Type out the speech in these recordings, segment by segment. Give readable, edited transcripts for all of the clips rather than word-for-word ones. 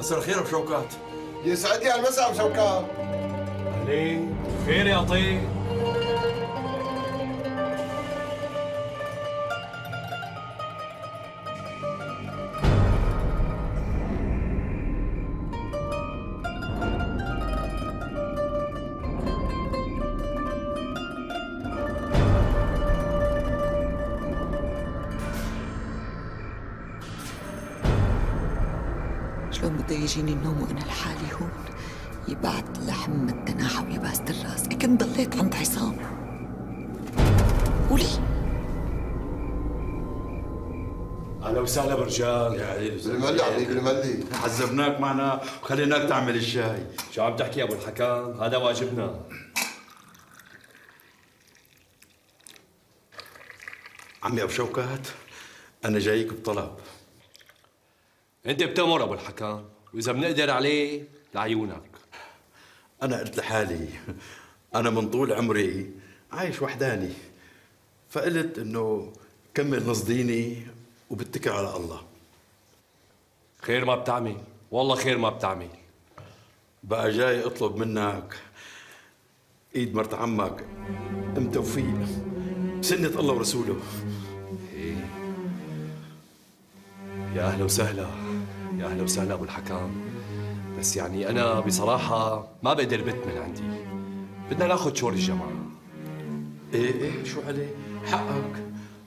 مساء الخير ابو شوكات. يسعد لي هالمساء ابو شوكات. اهلين، خير يا طيب. شلون بده يجيني النوم وانا لحالي هون؟ يبعت لحم التناحة ويباست الراس، كنت ضليت عند عصام. قولي. اهلا وسهلا برجال. يا علي بالملي عليك بالملي. عذبناك معنا وخليناك تعمل الشاي. شو عم تحكي يا ابو الحكام؟ هذا واجبنا. عمي ابو شوكات، انا جايك بطلب. انت بتأمر ابو الحكام، واذا بنقدر عليه لعيونك. انا قلت لحالي انا من طول عمري عايش وحداني، فقلت انه كمل نص ديني وبتكل على الله. خير ما بتعمل، والله خير ما بتعمل. بقى جاي اطلب منك ايد مرت عمك ام توفيق بسنة الله ورسوله. ايه يا اهلا وسهلا، يا اهلا وسهلا ابو الحكام. بس يعني انا بصراحه ما بقدر بت من عندي، بدنا ناخذ شور الجماعه. ايه شو عليه؟ حقك.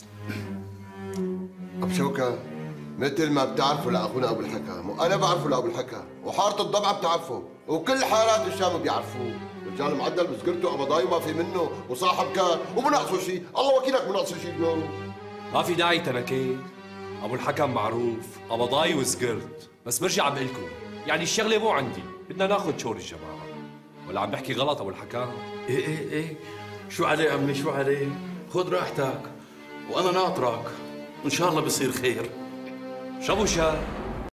ابو شوكات مثل ما بتعرفوا لاخونا ابو الحكام وانا بعرفه لابو الحكام، وحاره الضبعه بتعرفه، وكل حارات الشام بيعرفوه. رجال معدل بسكرته قبضاي ما في منه، وصاحب كان وبناقصه شيء، الله وكيلك بناقصه شيء بنوره. ما في داعي تنكيل، ابو الحكم معروف قبضاي وسكرت. بس برجع بقول لكم يعني الشغله مو عندي، بدنا ناخذ شور الجماعه. ولا عم بحكي غلط ابو الحكام؟ ايه شو عليه عمي شو عليه؟ خذ راحتك وانا ناطرك، ان شاء الله بصير خير. شو ابو شاب؟